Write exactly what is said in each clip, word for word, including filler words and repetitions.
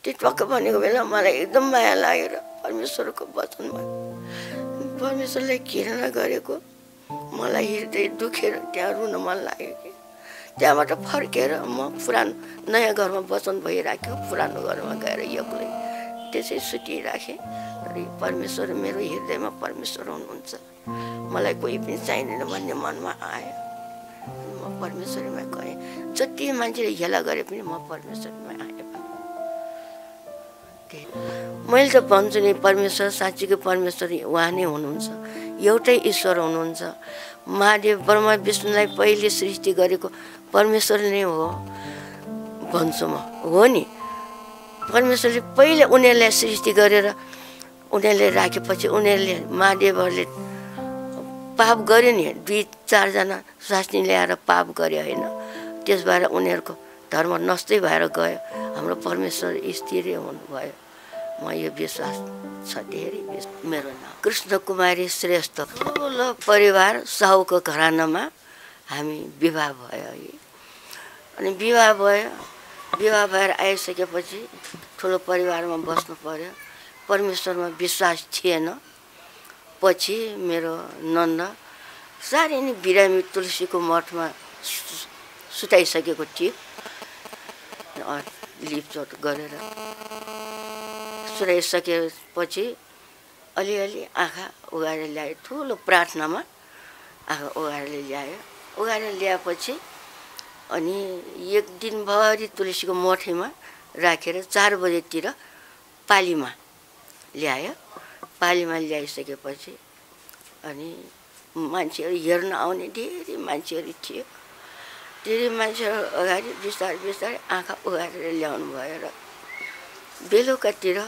त्यो टक्क भनेको बेला मलाई एकदम माया लागेर परमेश्वरको वचनमा परमेश्वरले घृणा गरेको मलाई हृदय दुखेर त्यहाँ रुन मन लाग्यो कि त्यहाँबाट फर्केर म पुरानो नयाँ घरमा वचन भइराख्यो पुरानो घरमा गएर एक्लै त्यसै सुतिराखेँ। परमेश्वर मेरो हृदयमा परमेश्वर हुनुहुन्छ, मलाई कोही पनि चाहिँदैन भन्ने मनमा आयो। म परमेश्वरमा गएँ, जति मान्छेले हेला गरे पनि म परमेश्वरमा आएँ। मैले त भन्छु नि परमेश्वर साँच्चीको परमेश्वर उहाँ नै हुनुहुन्छ, एउटै ईश्वर हुनुहुन्छ। महादेव ब्रह्मा विष्णुलाई पहिले सृष्टि गरेको परमेश्वर नै हो भन्छु म, हो नि। परमेश्वरले पहिले उनीहरूलाई सृष्टि गरेर उनीहरूले राखेपछि उनीहरूले महादेवहरूले पाप गर्यो नि, दुई चारजना स्वास्नी ल्याएर पाप गर्यो होइन, त्यस भएर उनीहरूको धर्म नष्टै भएर गयो। हाम्रो परमेश्वर स्थिरै हुनुभयो, म यो विश्वास छ धेरै। मेरो नाम कृष्ण कुमारी श्रेष्ठ। ठुलो परिवार साहुको घरानामा हामी विवाह भयो है। अनि विवाह भयो, विवाह भएर आइसकेपछि ठुलो परिवारमा बस्नु पर्यो। परमेश्वरमा विश्वास थिएन। पछि मेरो नन्द साह्रै नै बिरामी तुलसीको मठमा सुताइसकेको थियो, लिपचोट गरेर सुताइसकेपछि अलिअलि आँखा उगाएर ल्यायो। ठुलो प्रार्थनामा आँखा उगाएर ल्यायो। उगाएर ल्याएपछि अनि एक दिनभरि तुलसीको मठैमा राखेर चार बजेतिर पालीमा ल्यायो। पालीमा ल्याइसकेपछि अनि मान्छेहरू हेर्न आउने धेरै मान्छेहरू थियो। धेरै मान्छेहरू अगाडि बिस्तारै बिस्तारै आँखा उगारेर ल्याउनु भयो र बेलुकातिर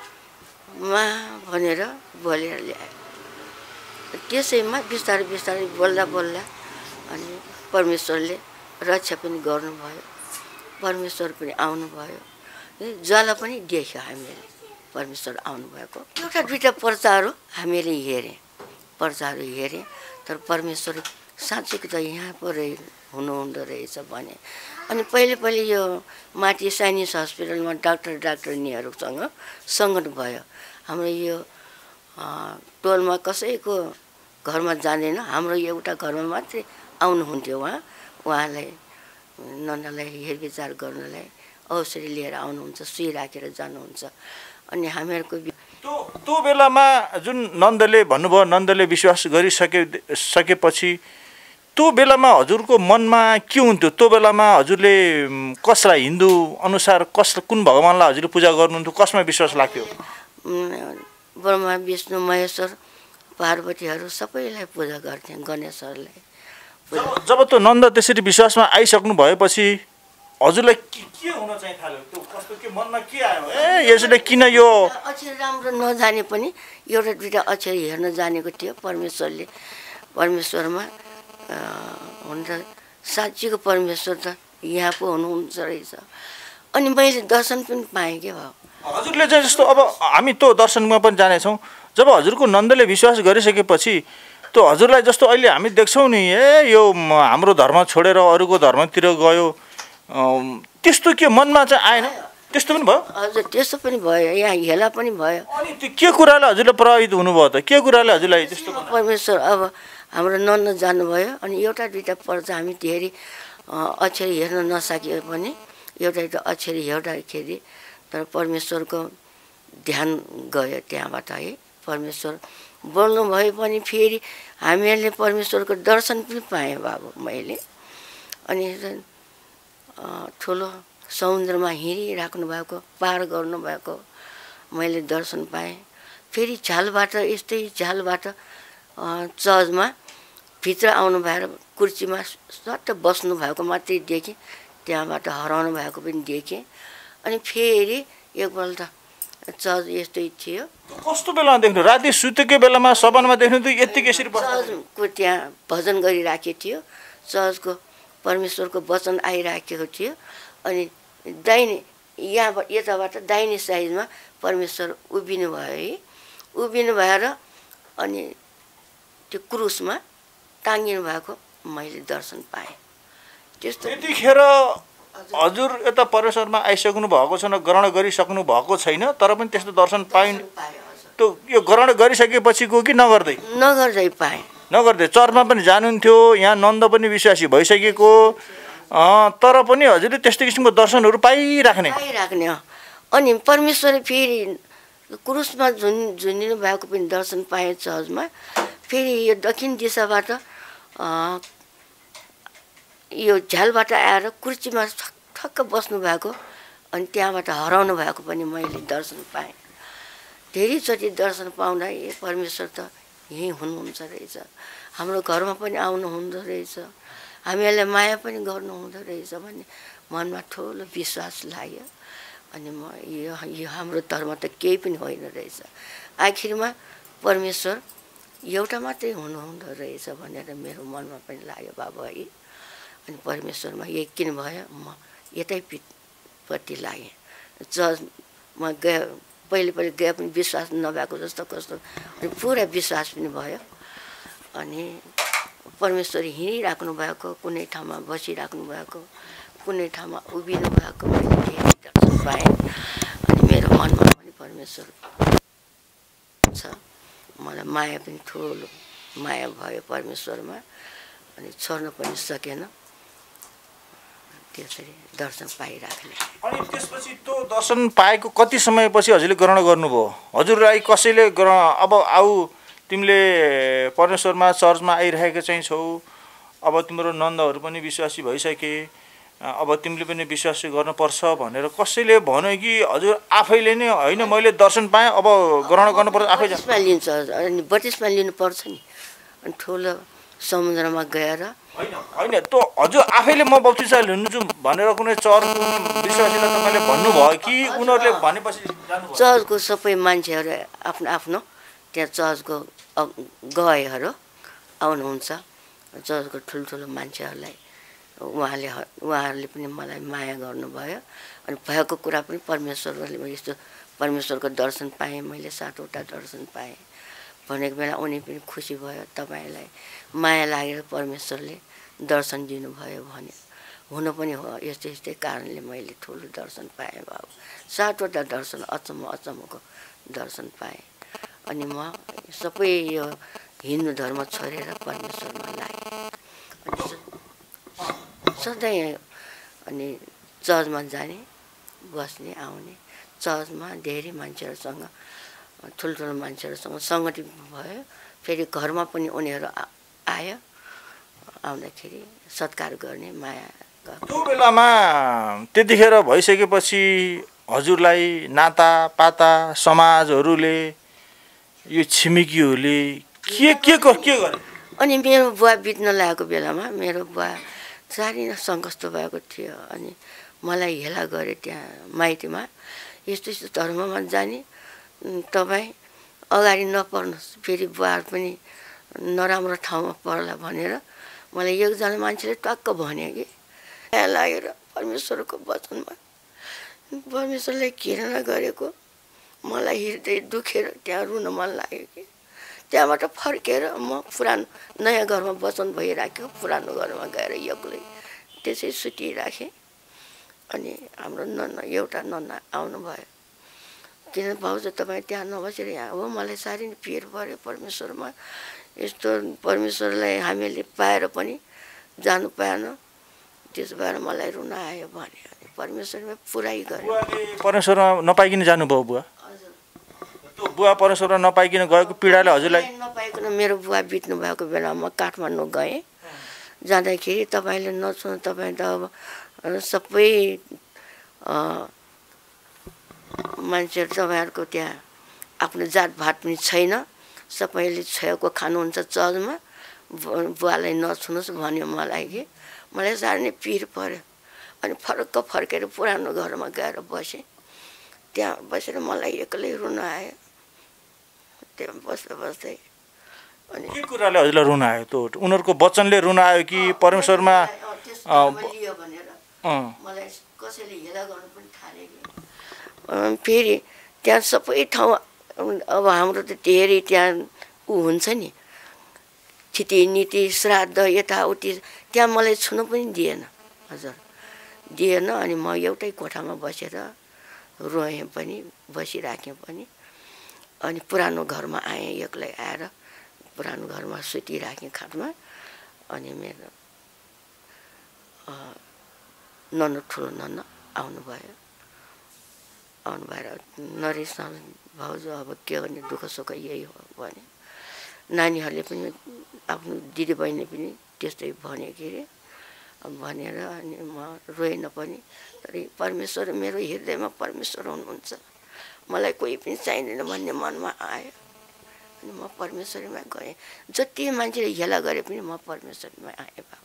मा भनेर बोलेर ल्यायो। त्यसैमा बिस्तारै बिस्तारै बोल्दा बोल्दा अनि परमेश्वरले रक्षा पनि गर्नुभयो, परमेश्वर पनि आउनुभयो। ज्वाला पनि देख्यो हामीले परमेश्वर आउनुभएको। एउटा दुईवटा पर्चाहरू हामीले हेरेँ, पर्चाहरू हेरेँ, तर परमेश्वर साँच्चैको त यहाँ पो रहे हुनुहुँदो रहेछ भने। अनि पहिले पहिले यो माथि साइनिस हस्पिटलमा डाक्टर डाक्टरनीहरूसँग सङ्गत भयो। हाम्रो यो टोलमा कसैको घरमा जाँदैन, हाम्रो एउटा घरमा मात्रै आउनुहुन्थ्यो। उहाँ उहाँलाई नन्दलाई हेरविचार गर्नलाई औषधि लिएर आउनुहुन्छ, सुई राखेर जानुहुन्छ। अनि हामीहरूको त्यो त्यो बेलामा जुन नन्दले भन्नुभयो, नन्दले विश्वास गरिसके सकेपछि त्यो बेलामा हजुरको मनमा के हुन्थ्यो? त्यो बेलामा हजुरले कसलाई हिन्दू अनुसार कस कुन भगवान्लाई हजुरले पूजा गर्नुहुन्थ्यो? कसमा विश्वास लाग्थ्यो? ब्रह्मा विष्णु महेश्वर पार्वतीहरू सबैलाई पूजा गर्थे, गणेशहरूलाई। जब त्यो नन्द त्यसरी विश्वासमा आइसक्नु भएपछि हजुरलाई के के हुन चाहिँ थाल्यो? त्यो कस्तो के मनमा के आयो? ए यसले किन यो अक्षर राम्रो नजाने पनि एउटा दुईवटा अक्षर हेर्न जानेको थियो। परमेश्वरले परमेश्वरमा हुन त साँच्चीको परमेश्वर त यहाँ पो हुनुहुन्छ रहेछ। अनि मैले दर्शन पनि पाएँ के भयो। हजुरले चाहिँ जस्तो अब हामी त्यो दर्शनमा पनि जानेछौँ। जब हजुरको नन्दले विश्वास गरिसकेपछि त्यो हजुरलाई जस्तो अहिले हामी देख्छौँ नि, ए यो हाम्रो धर्म छोडेर अरूको धर्मतिर गयो, त्यस्तो के मनमा चाहिँ आएन? त्यस्तो पनि भयो? हजुर त्यस्तो पनि भयो, यहाँ हेला पनि भयो। अनि त्यो के कुराले हजुरले प्रभावित हुनुभयो त? के कुराले हजुरलाई त्यस्तो? परमेश्वर अब हाम्रो नन्द जानुभयो। अनि एउटा दुईवटा पर्छ हामी धेरै अक्षर हेर्न नसके पनि एउटा एउटा अक्षर हेर्दाखेरि तर परमेश्वरको ध्यान गयो त्यहाँबाट है। परमेश्वर बोल्नु भयो पनि फेरि हामीहरूले परमेश्वरको दर्शन पनि पाएँ बाबु मैले। अनि ठुलो समुद्रमा हिँडिराख्नु भएको, पार गर्नुभएको मैले दर्शन पाएँ। फेरि झालबाट यस्तै झालबाट चर्चमा भित्र आउनु भएर कुर्सीमा सट्ट बस्नु भएको मात्रै देखेँ, त्यहाँबाट हराउनु भएको पनि देखेँ। अनि फेरि एकपल्ट चर्च यस्तै थियो। कस्तो बेलामा देख्नु? राति सुतेको बेलामा सपनामा देख्नु त यतिकै यसरी चर्चको त्यहाँ भजन गरिराखेको थियो, चर्चको परमेश्वरको वचन आइराखेको थियो। अनि दाहिने यहाँबाट यताबाट दाहिने साइडमा परमेश्वर उभिनु भयो है। उभिनु भएर अनि त्यो क्रुसमा टाङ्गिनु भएको मैले दर्शन पाएँ। त्यस्तो त्यतिखेर हजुर यता परमेश्वरमा आइसक्नु भएको छ न ग्रहण गरिसक्नु भएको छैन तर पनि त्यस्तो दर्शन पाइन त्यो यो ग्रहण गरिसकेपछिको कि नगर्दै नगर्दै पाएँ नगर्दै चर्चमा पनि जानुहुन्थ्यो यहाँ नन्द पनि विश्वासी भइसकेको तर पनि हजुरले त्यस्तो किसिमको दर्शनहरू पाइराख्ने पाइराख्ने अनि परमेश्वरले फेरि क्रुसमा झुन् झुन्डिनु भएको पनि दर्शन पाएँ चर्चमा फेरि यो दक्षिण दिशाबाट यो झ्यालबाट आएर कुर्सीमा ठक्क बस्नु भएको अनि त्यहाँबाट हराउनु भएको पनि मैले दर्शन पाएँ धेरैचोटि दर्शन पाउँदा ए परमेश्वर त यहीँ हुनुहुन्छ रहेछ हाम्रो घरमा पनि आउनु हुँदो रहेछ हामीहरूलाई माया पनि गर्नु हुँदो रहेछ भन्ने मनमा ठुलो विश्वास लाग्यो अनि म यो यो हाम्रो धर्म त केही पनि होइन रहेछ आखिरमा परमेश्वर एउटा मात्रै हुनुहुँदो रहेछ भनेर मेरो मनमा पनि लाग्यो बाबु है अनि परमेश्वरमा यकिन भयो म यतैपट्टि लागेँ चर्चमा गए पहिले पहिले गए पनि विश्वास नभएको जस्तो कस्तो अनि पुरा विश्वास पनि भयो अनि परमेश्वर हिँडिराख्नु भएको कुनै ठाउँमा बसिराख्नु भएको कुनै ठाउँमा उभिनु भएको मैले धेरै दर्शन पाएँ अनि मेरो मनमा पनि परमेश्वर छ मलाई माया पनि ठुलो माया भयो परमेश्वरमा अनि छोड्न पनि सकेन त्यसरी दर्शन पाइराख्ने अनि त्यसपछि त्यो दर्शन पाएको कति समयपछि हजुरले ग्रहण गर्नुभयो हजुरलाई कसैले ग्रहण अब आऊ तिमीले परमेश्वरमा चर्चमा आइरहेको चाहिँ छौ अब तिम्रो नन्दहरू पनि विश्वासी भइसके अब तिमीले पनि विश्वास गर्नुपर्छ भनेर कसैले भन्यो कि हजुर आफैले नै होइन मैले दर्शन पाएँ अब ग्रहण गर्नुपर्छ आफै बत्तिसमा लिन्छ अनि बत्तिसमा लिनुपर्छ नि अनि ठुलो समुद्रमा गएर होइन होइन त्यो हजुर आफैले म बत्तिस लिन्छु भनेर कुनै चर्चको विश्वासीलाई तपाईँले भन्नुभयो कि उनीहरूले भनेपछि चर्चको सबै मान्छेहरू आफ्नो आफ्नो त्यहाँ चर्चको गएहरू आउनुहुन्छ चर्चको ठुल्ठुलो मान्छेहरूलाई उहाँले उहाँहरूले पनि मलाई माया गर्नुभयो अनि भएको कुरा पनि परमेश्वरले यस्तो परमेश्वरको दर्शन पाएँ मैले सातवटा दर्शन पाएँ भनेको बेला उनी पनि खुसी भयो तपाईँलाई माया लागेर परमेश्वरले दर्शन दिनुभयो भने हुन पनि हो यस्तै यस्तै कारणले मैले ठुलो दर्शन पाएँ बाबु सातवटा दर्शन अचम्म अचम्मको दर्शन पाएँ अनि म सबै यो हिन्दू धर्म छोडेर परमेश्वरमा लागेँ सधैँ अनि चर्चमा जाने बस्ने आउने चर्चमा धेरै मान्छेहरूसँग ठुल्ठुलो मान्छेहरूसँग सङ्गठित भयो फेरि घरमा पनि उनीहरू आयो आउँदाखेरि सत्कार गर्ने माया त्यो बेलामा त्यतिखेर भइसकेपछि हजुरलाई नाता पाता समाजहरूले यो छिमेकीहरूले के के के गरे अनि मेरो बुवा बित्न लागेको बेलामा मेरो बुवा साह्रै नै सङ्कष्ट भएको थियो अनि मलाई हेला गरे त्यहाँ माइतीमा यस्तो यस्तो धर्ममा जाने तपाईँ अगाडि नपर्नुहोस् फेरि बुवाहरू पनि नराम्रो ठाउँमा पर्ला भनेर मलाई एकजना मान्छेले टक्क भन्यो कि माया लागेर परमेश्वरको वचनमा परमेश्वरले घृणा गरेको मलाई हृदय दुखेर त्यहाँ रुन मन लाग्यो कि त्यहाँबाट फर्केर म पुरानो नयाँ घरमा वचन भइराख्यो पुरानो घरमा गएर एक्लै त्यसै सुतिराखेँ अनि हाम्रो नन्ना एउटा नन्ना आउनुभयो किन भाउजू तपाईँ त्यहाँ नबसेर यहाँ हो मलाई साह्रै नै पिर पऱ्यो परमेश्वरमा यस्तो परमेश्वरलाई हामीले पाएर पनि जानु पाएन त्यस भएर मलाई रुन आयो भने परमेश्वरमा पुरै गर्यो परमेश्वरमा नपाइकन जानुभयो बुवा त्यो बुवा परमेश्वरमा नपाइकन गएको पीडाले हजुरलाई नपाइकन मेरो बुवा बित्नु भएको बेला म काठमाडौँ गएँ जाँदाखेरि तपाईँले नसुन तपाईँ त अब सबै मान्छेहरू तपाईँहरूको त्यहाँ आफ्नो जातभात पनि छैन सबैले छोएको खानुहुन्छ चर्चमा बुवालाई नछुनुहोस् भन्यो मलाई कि मलाई साह्रै नै पिर पऱ्यो अनि फरक्क फर्केर पुरानो घरमा गएर बसेँ त्यहाँ बसेर मलाई एक्लै रुन आयो त्यहाँ बस्दा बस्दै अनि के कुराले हजुरलाई रुन आयो त्यो उनीहरूको वचनले रुन आयो कि परमेश्वरमा लियो भनेर मलाई कसैले हेला गर्नु पनि थाले कि फेरि त्यहाँ सबै ठाउँ अब हाम्रो त धेरै त्यहाँ ऊ हुन्छ नि थिति नीति श्राद्ध यताउति त्यहाँ मलाई छुनु पनि दिएन हजुर दिएन। अनि म एउटै कोठामा बसेर रोएँ पनि, बसिराखेँ पनि। अनि पुरानो घरमा आएँ, एक्लै आएर पुरानो घरमा सुतिराखेँ खाटमा। अनि मेरो नन्द ठुलो नन्द आउनुभयो। आउनु भएर नरेश भाउजू अब के गर्ने, दुःख सुख यही हो भने। नानीहरूले पनि आफ्नो दिदीबहिनी पनि त्यस्तै भने के अरे भनेर। अनि म रोएन पनि। तर परमेश्वर, मेरो हृदयमा परमेश्वर हुनुहुन्छ, मलाई कोही पनि चाहिँदैन भन्ने मनमा आयो। अनि म परमेश्वरमा गएँ। जति मान्छेले हेला गरे पनि म परमेश्वरमा आएँ बाबु।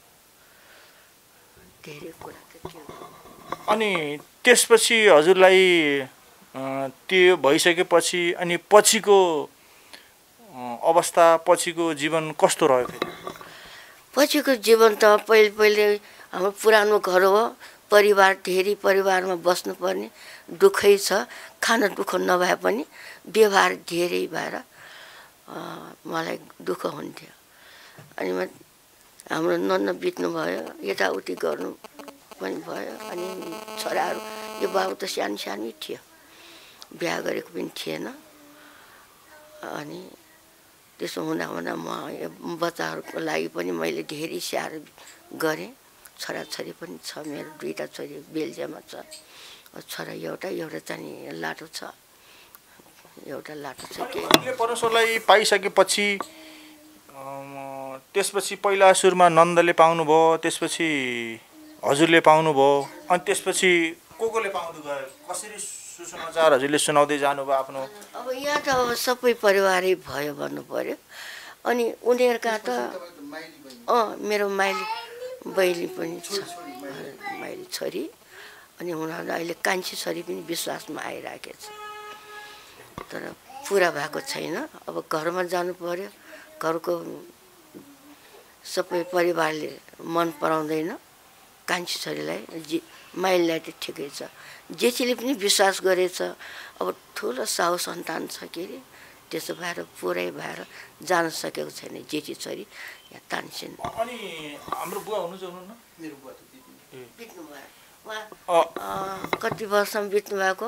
धेरै कुरा त के हो। अनि त्यसपछि हजुरलाई त्यो भइसकेपछि अनि पछिको अवस्था, पछिको जीवन कस्तो रह्यो फेरि? पछिको जीवन त पहिले पहिले हाम्रो पुरानो घर हो, परिवार धेरै परिवारमा बस्नुपर्ने, दुःखै छ। खान दुःख नभए पनि व्यवहार धेरै भएर मलाई दुःख हुन्थ्यो। अनि म हाम्रो नन्न बित्नुभयो, यताउति गर्नु पनि भयो। अनि छोराहरू, यो बाबु त सानो सानै थियो, बिहा गरेको पनि थिएन। अनि त्यसो हुँदा हुँदा म बच्चाहरूको लागि पनि मैले धेरै स्याहार गरेँ। छोराछोरी पनि छ, मेरो दुईवटा छोरी बेल्जियममा छ। छोरा एउटा, एउटा चाहिँ लाटो छ, एउटा लाटो छ। के परमेश्वरलाई पाइसकेपछि त्यसपछि पहिला सुरुमा नन्दले पाउनुभयो, त्यसपछि हजुरले पाउनुभयो, अनि त्यसपछि को कोले पाउँदै गयो? कसरी सुसमाचार हजुरले सुनाउँदै जानुभयो आफ्नो? अब यहाँ त अब सबै परिवारै भयो भन्नु पर्यो। अनि उनीहरूका त अँ मेरो माइली बहिनी पनि छ, माइली छोरी। अनि उनीहरू अहिले कान्छी छोरी पनि विश्वासमा आइराखेको छ, तर पुरा भएको छैन। अब घरमा जानु पर्यो, घरको सबै परिवारले मन पराउँदैन कान्छी छोरीलाई। जे माइलीलाई त ठिकै छ, जेठीले पनि विश्वास गरेछ। अब ठुलो साहु सन्तान छ के अरे, त्यसो भएर पुरै भएर जान सकेको छैन जेठी छोरी यहाँ तानसिन। अनि हाम्रो बुवा हुनुहुन्छ हुनुहुन्न? मेरो बुवा त बित्नु भयो। उहाँ कति वर्षमा बित्नु भएको?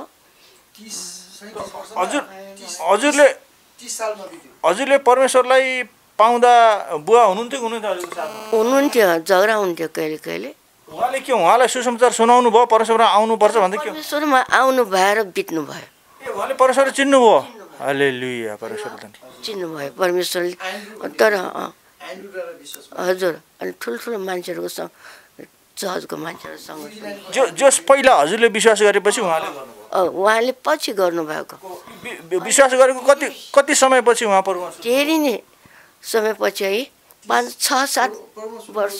हजुर हजुरले हजुरले परमेश्वरलाई पाउँदा बुवा हुनुहुन्थ्यो हुनुहुन्थ्यो हजुरको साथमा? हुनुहुन्थ्यो, झगडा हुन्थ्यो कहिले कहिले। उहाँले के उहाँलाई सुसमाचार सुनाउनु भयो परमेश्वरमा आउनुपर्छ भन्दै? के परमेश्वरमा आउनु भएर बित्नु भयो। ए उहाँले परमेश्वर चिन्नुभयो? हालेलुया, परमेश्वर चिन्नु भयो परमेश्वरले। तर हजुर, अनि ठुल्ठुलो मान्छेहरूको सँग, जजको मान्छेहरूसँग जो जस पहिला हजुरले विश्वास गरेपछि उहाँले गर्नुभयो? उहाँले पछि गर्नुभएको। विश्वास गरेको कति कति समयपछि उहाँ परमेश्वर? धेरै नै समयपछि है, पाँच छ सात वर्ष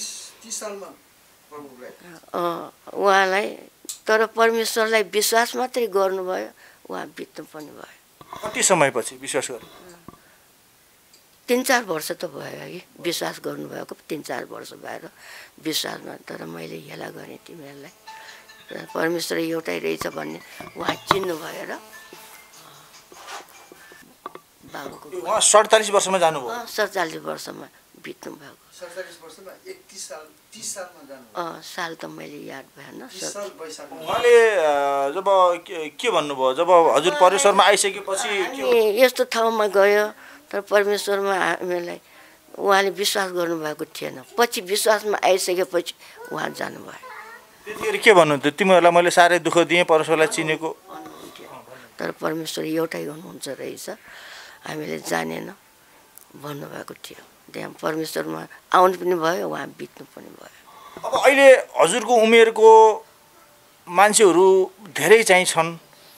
उहाँलाई। तर परमेश्वरलाई विश्वास मात्रै गर्नुभयो, उहाँ बित्नु पनि भयो। कति समयपछि विश्वास गर्नु? तिन चार वर्ष त भयो है विश्वास गर्नुभएको, तिन चार वर्ष भएर विश्वासमा। तर मैले हेला गरेँ तिमीहरूलाई, परमेश्वर एउटै रहेछ भन्ने उहाँ चिन्नु भयो र बाबुको। उहाँ सडचालिस वर्षमा जानुभयो? सडचालिस वर्षमा बित्नु भएको। अँ साल त मैले याद भएन। उहाँले जब के भन्नुभयो जब हजुर परमेश्वरमा आइसकेपछि? यस्तो ठाउँमा गयो, तर परमेश्वरमा हामीलाई उहाँले विश्वास गर्नुभएको थिएन। पछि विश्वासमा आइसकेपछि उहाँ जानुभयो। त्यतिखेर के भन्नुहुन्थ्यो? तिमीहरूलाई मैले साह्रै दुःख दिएँ, परमेश्वरलाई चिनेको भन्नुहुन्थ्यो। तर परमेश्वर एउटै हुनुहुन्छ रहेछ, हामीले जानेन भन्नुभएको थियो। त्यहाँ परमेश्वरमा आउनु पनि भयो, उहाँ बित्नु पनि भयो। अब अहिले हजुरको उमेरको मान्छेहरू धेरै चाहिँ छन्,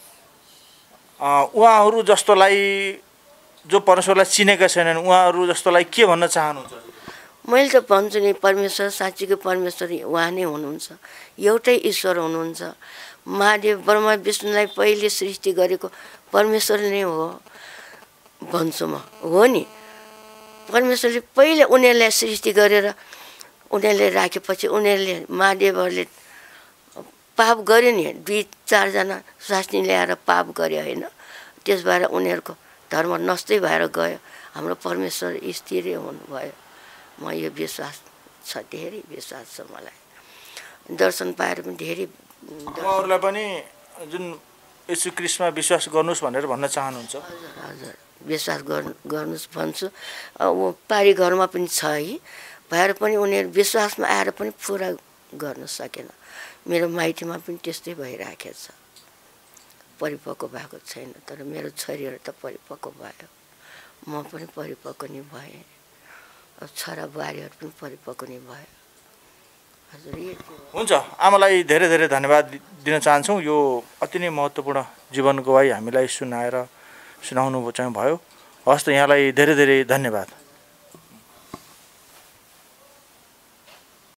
उहाँहरू जस्तोलाई जो परमेश्वरलाई चिनेका छैनन् उहाँहरू जस्तोलाई के भन्न चाहनुहुन्छ? मैले त भन्छु नि, परमेश्वर साँच्चीको परमेश्वर उहाँ नै हुनुहुन्छ, एउटै ईश्वर हुनुहुन्छ। महादेव ब्रह्मा विष्णुलाई पहिले सृष्टि गरेको परमेश्वर नै हो भन्छु म। हो नि, परमेश्वरले पहिले उनीहरूलाई सृष्टि गरेर उनीहरूले राखेपछि उनीहरूले महादेवहरूले पाप गर्यो नि, दुई चारजना स्वास्नी ल्याएर पाप गर्यो होइन, त्यस भएर उनीहरूको धर्म नष्टै भएर गयो। हाम्रो परमेश्वर स्थिरै हुनुभयो, म यो विश्वास छ, धेरै विश्वास छ मलाई। दर्शन पाएर पनि धेरै उहाँहरूलाई पनि जुन यीशु ख्रीष्टमा विश्वास गर्नुहोस् भनेर भन्न चाहनुहुन्छ? हजुर हजुर विश्वास गर्नु गर्नुहोस् भन्छु। ऊ पारी घरमा पनि छ है, भएर पनि उनीहरू विश्वासमा आएर पनि पुरा गर्न सकेन। मेरो माइतीमा पनि त्यस्तै भइराखेको छ, परिपक्व भएको छैन। तर मेरो छोरीहरू त परिपक्व भयो, म पनि परिपक्व नै भएँ, छोरा बुहारीहरू पनि परिपक्व नै भयो। हजुर यति हुन्छ, आमालाई धेरै धेरै धन्यवाद दिन चाहन्छौँ। यो अति नै महत्त्वपूर्ण जीवन गवाई हामीलाई सुनाएर सुनाउनु चाहिँ भयो। हस् त, यहाँलाई धेरै धेरै धन्यवाद।